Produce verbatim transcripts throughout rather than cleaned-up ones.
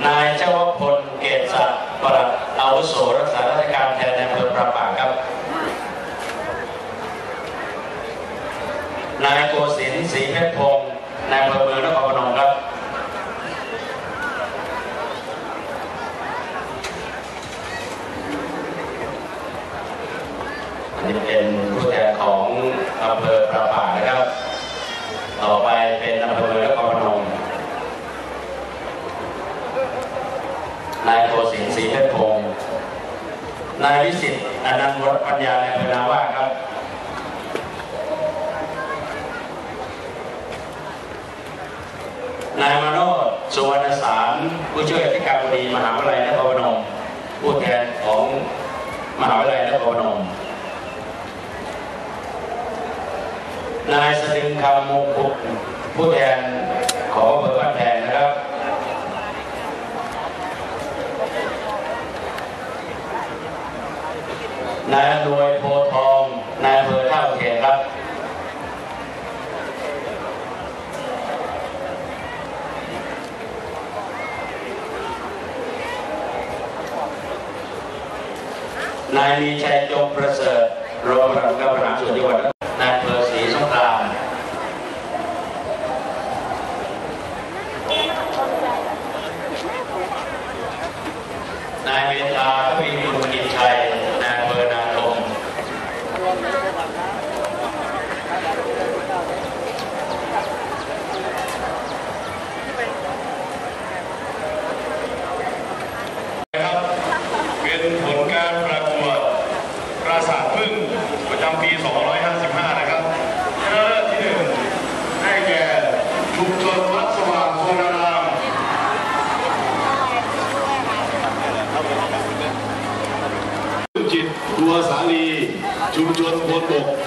นายเจ้าวพลเกศศักดิ์ปลัดอาวุโสรักษาราชการแทนนายอำเภอประปากครับนายโกศินทร์ศรีเพชรพงศ์นายอำเภอเมืองนครพนมครับอันนี้เป็นผู้แทนของอำเภอประปากนะครับต่อไปเป็นอำเภอเมืองนครพนมนายโกศินทร์ศรีเพชรพงศ์นายวิสิทธิ์อนันต์วรปัญญาในอำเภอนาว่าครับนายมโนชสุวรรณสารผู้ช่วยอธิการบดีมหาวิทยาลัยนครพนมผู้แทนของมหาวิทยาลัยนครพนมนายสดึงคำมุกุลผู้แทนของอำเภอบ้านแพงนะครับนายอำนวยโพทองนายอำเภอท่าเขตครับนายมีชัยจงประเสริฐรองประธานกรรมการส่วนจังหวัดนายอำเภอศรีสงครามนายเมตตาทวีบุญกิจชัยนายอำเภอนาทมเป็นผลการประกวดปราสาทพึ่งประจำปีสองพันห้าร้อยห้าสิบห้านะครับชนะเลิศที่หนึ่งได้แก่ชุมชนวัดสว่างโพนารามจิตบัวสาลีชุมชนพลบก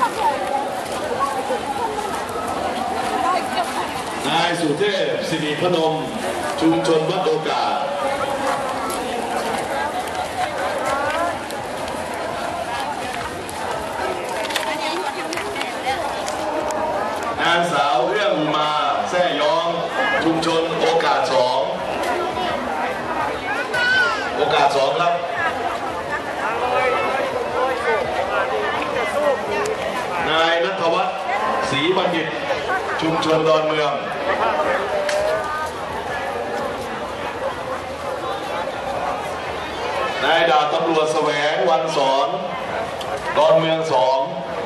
นายสุเทพสิริพนมชุมชนวัดโอกาสนางสาวเรื่องมาแซ่ย้องชุมชนโอกาสสองโอกาสสองครับนายณัฐวัฒน์ศรีบัณฑิตชุมชนดอนเมืองนายดาบตำรวจแสวงวันสอนดอนเมืองสอง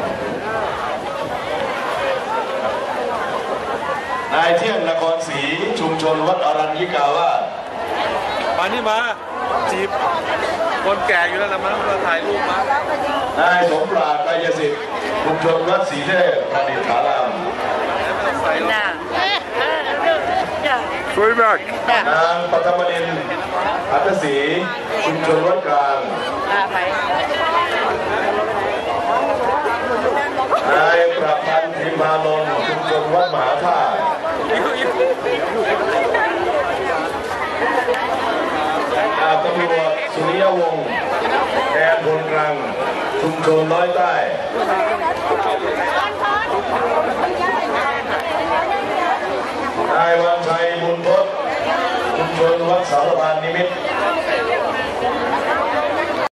นายเที่ยงนครศรีชุมชนวัดอรัญญิกาวาสมานี่มาจีบคนแก่อยู่แล้วนะมาเราถ่ายรูปมานายสมปราชญ์กายสิทธิ์ชุมชนวัดศรีเทพประดิษฐารามสวยมากนางปฐมนินทร์อัตศรีชุมชนวัดกลางนายประพันธ์พิมพานนท์ชุมชนวัดมหาธาตุดาบตำรวจสุริยวงศ์แทนพลกรังชุมชนน้อยใต้นายวันชัยบุญพจน์ชุมชนวัดสารพานนิมิตร